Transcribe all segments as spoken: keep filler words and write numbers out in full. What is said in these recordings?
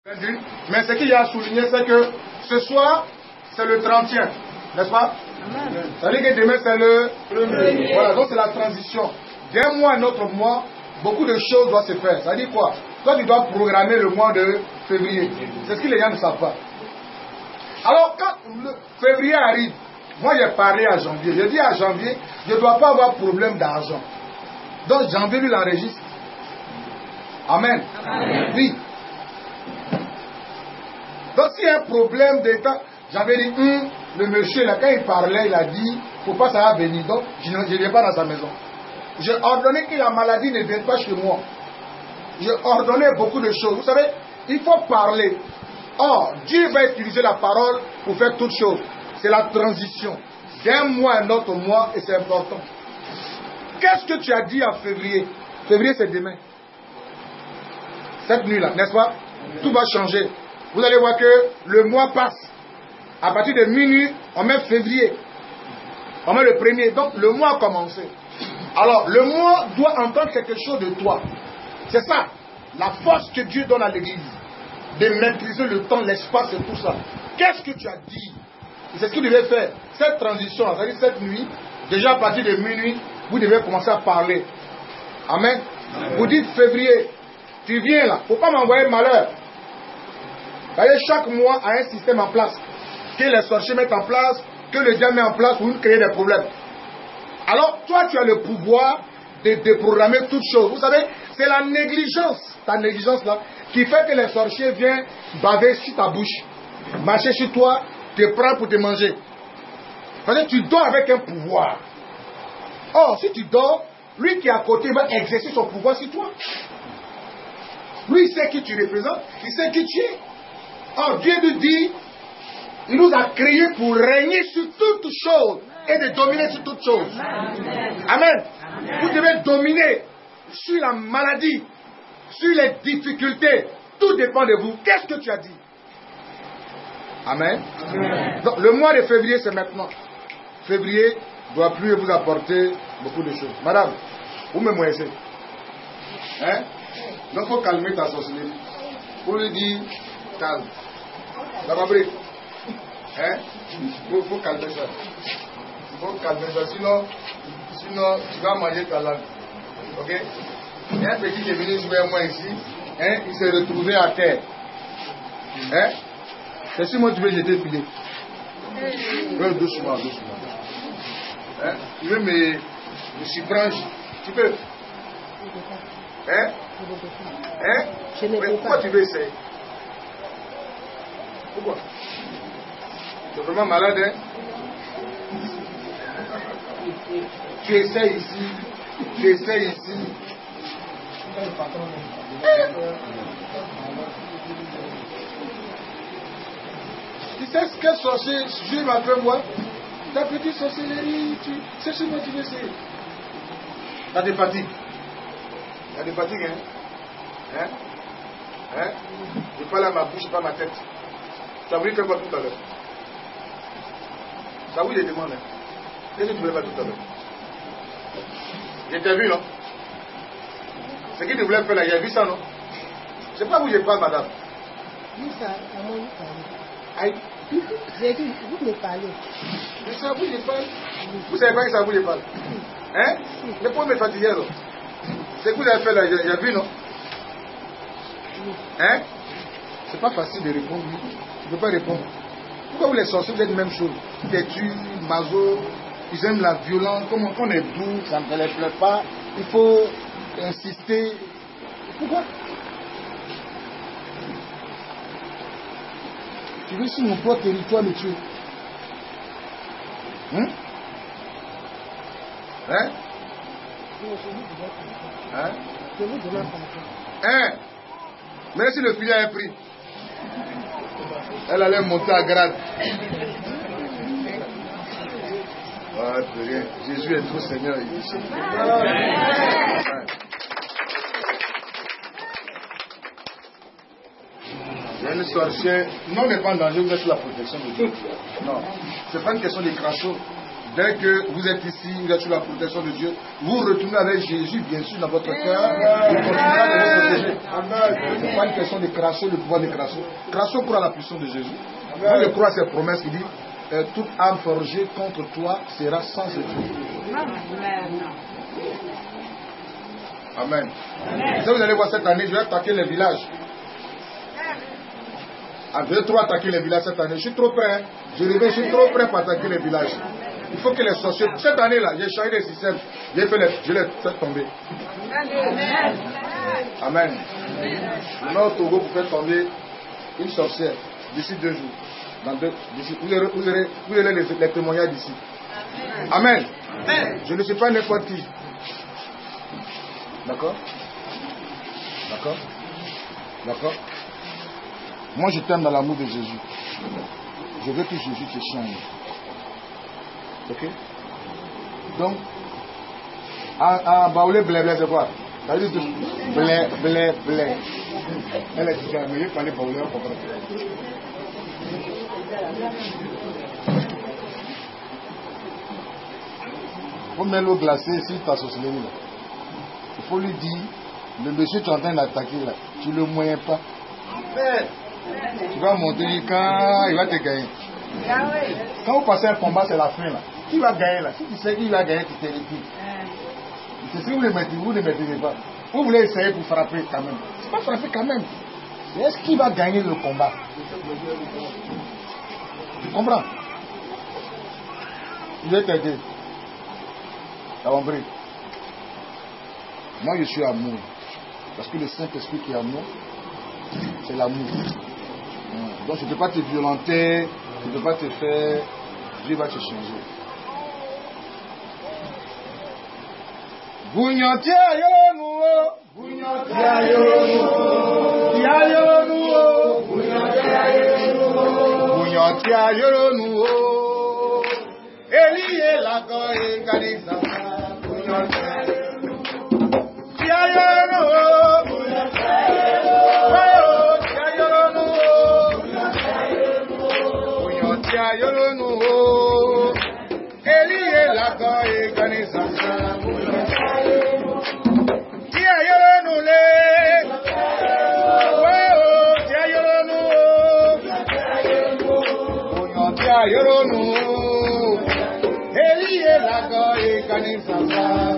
Mais ce qu'il y a à souligner, c'est que ce soir, c'est le trentième, n'est-ce pas? Ça veut dire que demain, c'est le premier. Voilà, donc c'est la transition. D'un mois à un autre mois, beaucoup de choses doivent se faire. Ça veut dire quoi? Toi, tu dois programmer le mois de février. C'est ce que les gens ne savent pas. Alors, quand le février arrive, moi j'ai parlé à janvier. Je dis à janvier, je ne dois pas avoir problème d'argent. Donc janvier lui l'enregistre. Amen. Amen. Oui. Donc s'il y a un problème d'état, j'avais dit, hum, le monsieur là, quand il parlait, il a dit, il ne faut pas ça va venir. Donc je ne viens pas dans sa maison. J'ai ordonné que la maladie ne vienne pas chez moi. J'ai ordonné beaucoup de choses. Vous savez, il faut parler. Or, Dieu va utiliser la parole pour faire toutes choses. C'est la transition d'un mois à un autre mois et c'est important. Qu'est-ce que tu as dit en février? Février, c'est demain. Cette nuit-là, n'est-ce pas? Tout va changer. Vous allez voir que le mois passe. À partir de minuit, on met février. On met le premier. Donc, le mois a commencé. Alors, le mois doit entendre quelque chose de toi. C'est ça. La force que Dieu donne à l'église. De maîtriser le temps, l'espace et tout ça. Qu'est-ce que tu as dit? C'est ce que vous devez faire. Cette transition, c'est-à-dire cette nuit, déjà à partir de minuit, vous devez commencer à parler. Amen. Amen. Vous dites février, tu viens là, il ne faut pas m'envoyer malheur. Voyez, chaque mois a un système en place. Que les sorciers mettent en place, que le diable met en place pour nous créer des problèmes. Alors, toi, tu as le pouvoir de déprogrammer toutes choses. Vous savez, c'est la négligence, ta négligence là, qui fait que les sorciers viennent baver sur ta bouche, marcher sur toi, te prendre pour te manger. Parce que tu dors avec un pouvoir. Or, si tu dors, lui qui est à côté va exercer son pouvoir sur toi. Lui, il sait qui tu représentes, il sait qui tu es. Or, Dieu nous dit, il nous a créés pour régner sur toutes choses et de dominer sur toutes choses. Amen. Amen. Amen. Vous devez dominer sur la maladie, sur les difficultés. Tout dépend de vous. Qu'est-ce que tu as dit? Amen. Amen. Donc, le mois de février, c'est maintenant. Février ne doit plus vous apporter beaucoup de choses. Madame, vous me moissez. Hein? Donc, il faut calmer ta sorcellerie. Pour lui dire, calme. Ça va briller. Hein? Il faut calmer ça. Il faut calmer ça. Sinon, sinon, tu vas manger ta langue. Ok? Il y a un petit qui est venu jouer à moi ici. Hein? Il s'est retrouvé à terre. Hein? C'est si moi tu veux jeter le filet. Oui, doucement, doucement. Hein? Tu veux me, me suffrange? Tu peux? Hein? Hein? Mais pourquoi tu veux essayer? Pourquoi? Tu es vraiment malade, hein? Tu essaies ici. Tu essaies ici. Tu sais ce que sorcier Dieu m'a fait moi? Ta petite sorcellerie, tu... c'est ce que tu veux essayer. T'as des fatigues. T'as des fatigues, hein? Hein? Hein? Je parle à ma bouche, pas à ma tête. Tu as voulu faire quoi tout à l'heure? Ça vous les demande, hein? Qu'est-ce que tu voulais faire tout à l'heure? Je t'ai vu, non? Ce que tu voulais faire là, j'ai vu ça, non? C'est pas où je parle, madame. Oui, ça, à moi, vous Aïe. J'ai dit, vous me parlez. Mais c'est à vous que je parle. Vous savez pas que c'est à vous que je parle? Hein? Mais pourquoi me fatiguer, alors? Ce que vous avez fait là, j'ai vu, non? Hein? C'est pas facile de répondre, oui. Tu ne peux pas répondre. Pourquoi vous les sorciers, vous êtes la même chose? Têtu, maso, ils aiment la violence. Comme on est doux, ça ne les plaît pas. Il faut insister. Pourquoi? Tu veux sur mon propre territoire me tuer? Hein? Hein? Hein? Je vous demande pas. Hein? Mais si le filet a un prix, elle allait monter à grade. Ah, rien. Jésus est tout Seigneur ici. Il y a une sorcière. Non, on n'est pas en danger, vous êtes sous la protection de Dieu. Non. Ce n'est pas une question de crachot. dès que vous êtes ici, vous êtes sous la protection de Dieu, vous retournez avec Jésus, bien sûr, dans votre cœur, il continuera de vous protéger. Ce n'est pas une question de cracher le pouvoir de cracher. Crachons croit à la puissance de Jésus. Moi, je crois à ses promesses qui dit euh, toute âme forgée contre toi sera sans effet. Amen. Si vous allez voir cette année, je vais attaquer les villages. À deux, trois attaquer les villages cette année. Je suis trop prêt. Hein. Je reviens, je suis trop prêt pour attaquer les villages. Il faut que les sorciers. Cette année-là, j'ai changé les systèmes. J'ai fait les, je les fait tomber. Amen. Maintenant au Togo, vous faites tomber une sorcière d'ici deux jours. Dans deux, d'ici, vous aurez, vous aurez, vous aurez les, les témoignages d'ici. Amen. Je ne suis pas n'importe qui. D'accord? D'accord? D'accord? Moi, je t'aime dans l'amour de Jésus. Je veux que Jésus te change. Ok? Donc, en baoulé, blé, blé, c'est quoi? Ça veut dire blé, blé, blé. Elle est déjà, mais il fallait baoulé, on comprend. Il faut mettre l'eau glacée ici, ta sorcellerie là. Il faut lui dire, le monsieur tu es en train d'attaquer là, tu ne le moyens pas. Tu vas monter quand il va te gagner. Quand vous passez un combat, c'est la fin là. Qui va gagner là? Si tu sais qui va gagner, tu te retires. C'est si vous ne le mettez, vous ne le mettez pas. Vous voulez essayer pour frapper quand même. C'est pas frapper quand même. C'est est-ce qui va gagner le combat? Tu comprends? Je vais t'aider. T'as compris? Moi je suis amour. Parce que le Saint-Esprit qui est amour, c'est l'amour. Donc je ne peux pas te violenter, je ne peux pas te faire. Dieu va te changer. Bougnantia yolonuo, Bougnantia yolonuo, Tia yolonuo, Bougnantia yolonuo, Bougnantia yolonuo, Elie lago e kanisa, Bougnantia yolonuo, Tia yolonuo, Bougnantia yolonuo, Tia yolonuo, Bougnantia yolonuo, Elie lago e kanisa. Yoronu, Elie lago e kanisa sa.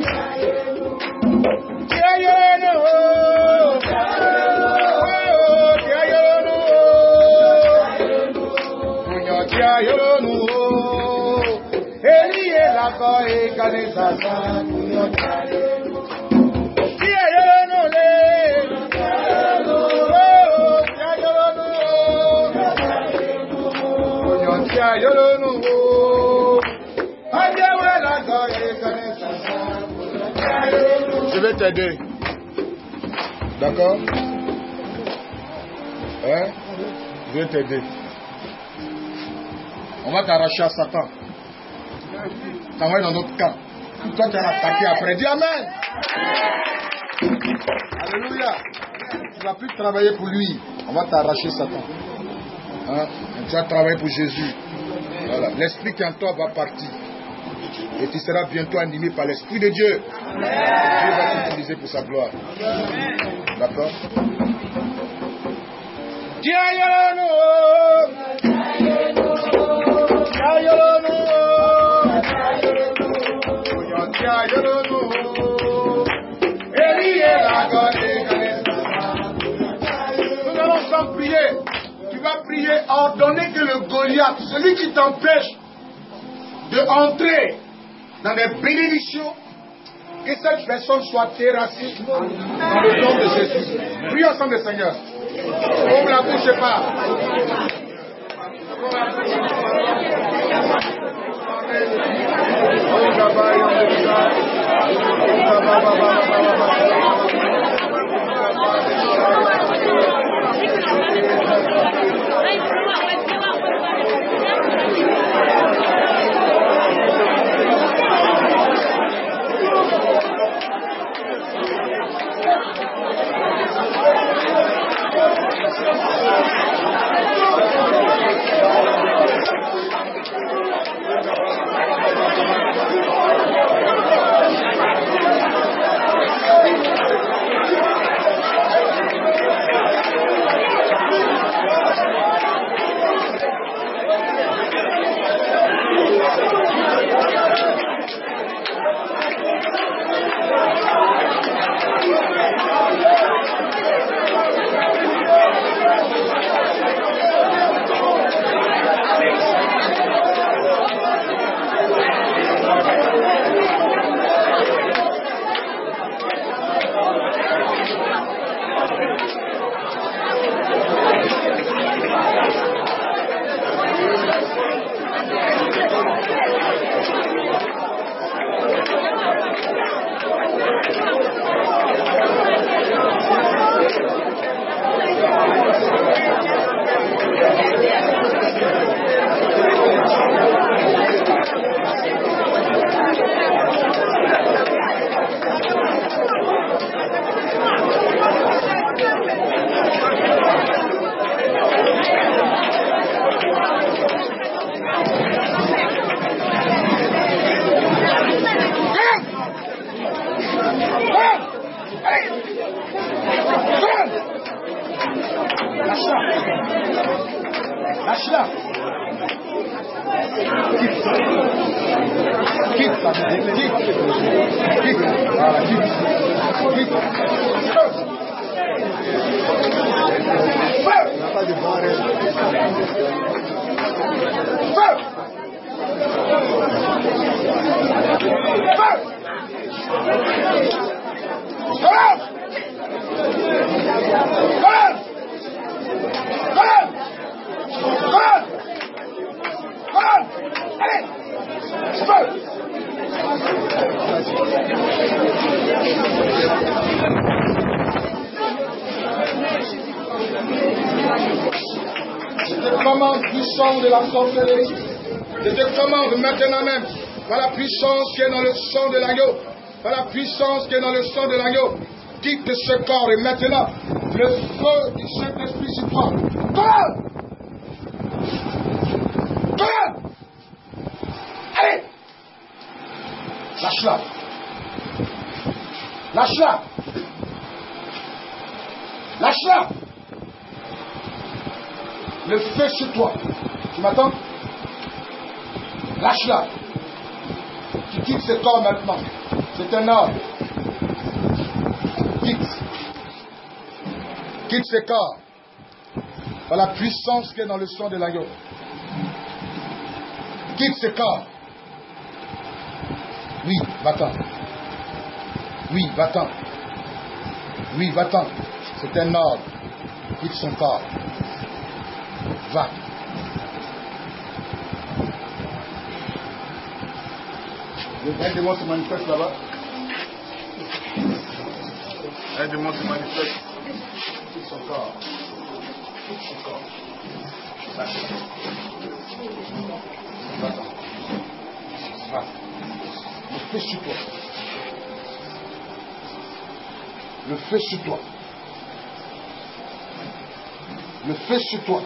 Tia yoronu, oh tia yoronu, kunyo tia yoronu, Elie lago e kanisa sa. Tia yoronu le, oh tia yoronu. Je vais t'aider. D'accord? Hein? Je vais t'aider. On va t'arracher à Satan. T'envoyer dans notre camp. Toi tu vas l'attaquer après. Dis Amen. Alléluia. Tu ne vas plus travailler pour lui. On va t'arracher Satan. Hein? Tu vas travailler pour Jésus. Voilà. L'esprit qui en toi va partir. Et tu seras bientôt animé par l'Esprit de Dieu. Amen. Et Dieu va t'utiliser pour sa gloire. D'accord? Nous allons sans prier. Tu vas prier, ordonner que le Goliath, celui qui t'empêche de entrer dans des bénédictions, que cette personne soit terrassée dans le nom de Jésus. Prie ensemble, Seigneur. Ouvre la bouche et parle. Lâche-la. Lâche-la. Quitte ça. Quitte. Quitte. Quitte. Voilà, quitte. Quitte. Feu. Il n'y a pas de bon rêve. Feu. Feu. Colonne. Colonne. Colonne. Colonne. Colonne. Allez. Feu. Je te commande, puissance de la sorcellerie. Je te commande maintenant même, par la puissance qui est dans le sang de l'agneau, par la puissance qui est dans le sang de l'agneau, quitte ce corps et maintenant, le feu du Saint-Esprit sur toi. Colonne! Colonne! Allez! Lâche-la! Lâche-la! Lâche-la! Le feu sur toi. Tu m'attends? Lâche-la. Tu quittes ce corps maintenant. C'est un ordre. Quitte. Quitte ce corps. Par la puissance qui est dans le sang de l'agneau. Quitte ce corps. Oui, va-t'en. Oui, va-t'en. Oui, va-t'en. C'est un ordre. Quitte son corps. Va. Un démon se manifeste là-bas. Un démon se manifeste. Quitte son corps. Quitte son corps. Lâche. Va-t'en. Va. Le feu sur toi. Le feu sur toi. Le feu sur toi.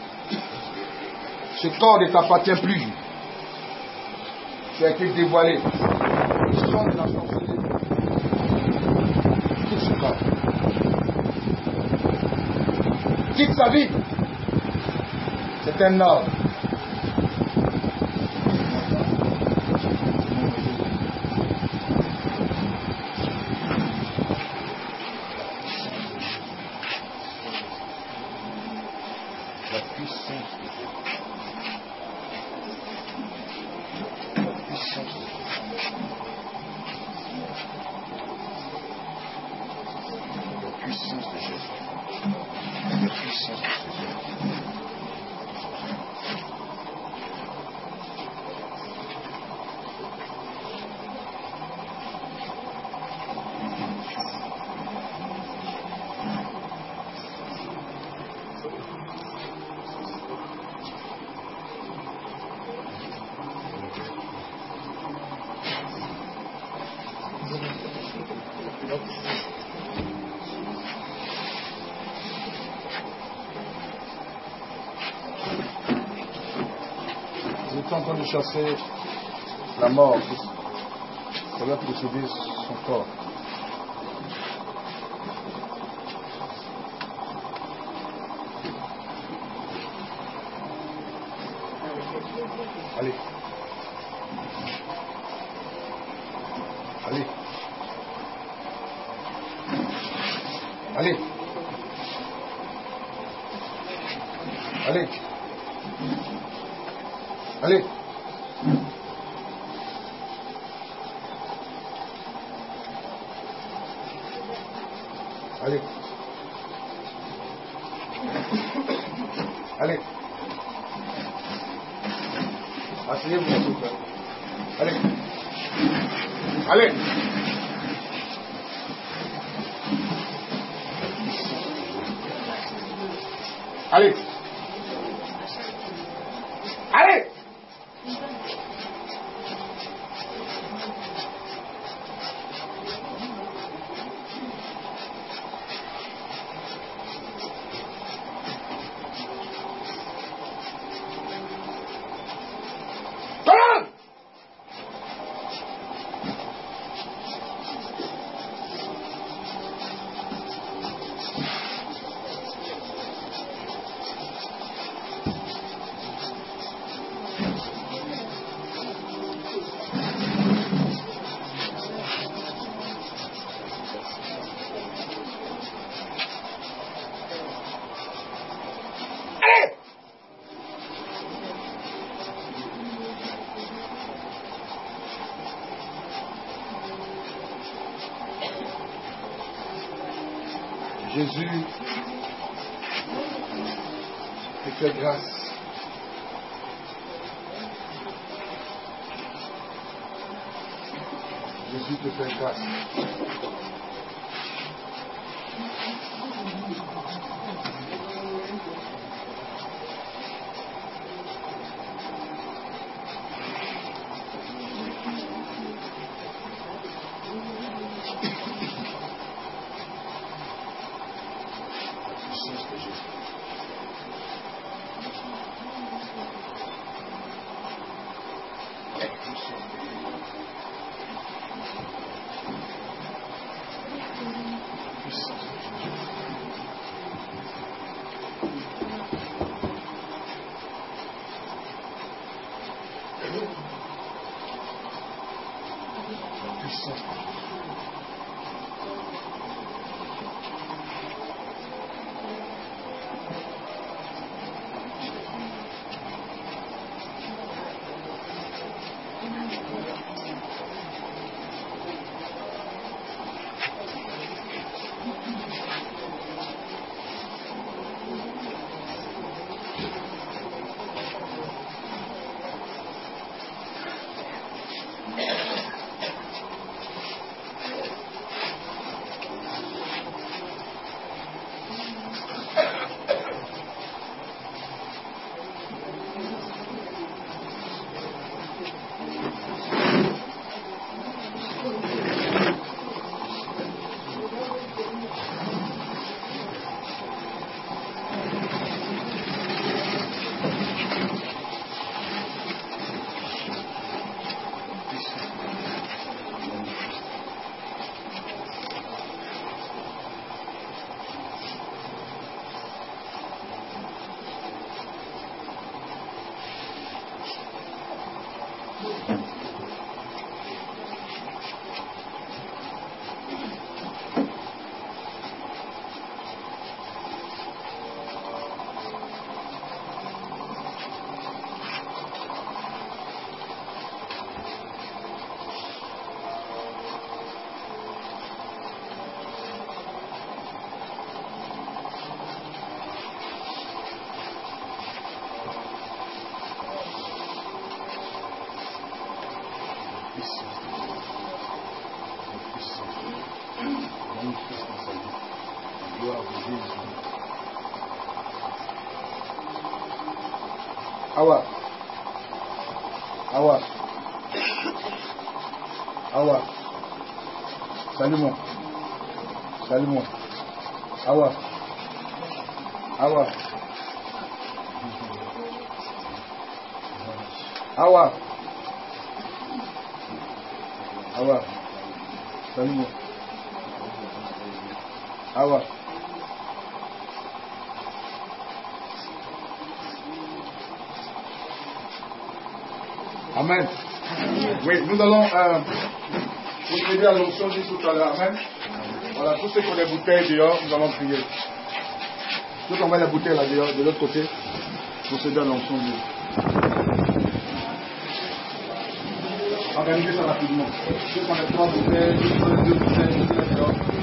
Ce corps ne t'appartient plus. Tu as été dévoilé. Le sang de la sorcellerie. Quitte ce corps. Quitte sa vie. C'est un ordre. La puissance. Vous êtes en train de chasser la mort. Ça va posséder son corps. Allez. Allez. Allez. Allez. Allez. Allez. Allez. Asseyez-vous, s'il vous plaît. Allez. Allez. Allez. Allez. Colonne. Jésus te fait grâce. Jésus te fait grâce. Awa. Awa. Awa. Salut-moi. Salut-moi. Awa. Awa. Awa. Awa. Salut-moi. Awa. Amen. Oui, nous allons euh, procéder à l'onction juste tout à l'heure. Amen. Voilà, tous ceux qui ont des bouteilles dehors, nous allons prier. Ceux qui ont les bouteilles là dehors, de l'autre côté, procéder à l'onction juste. Organisez ça rapidement. Ceux qui ont les trois bouteilles, ceux qui ont les deux bouteilles, ceux qui ont les dehors.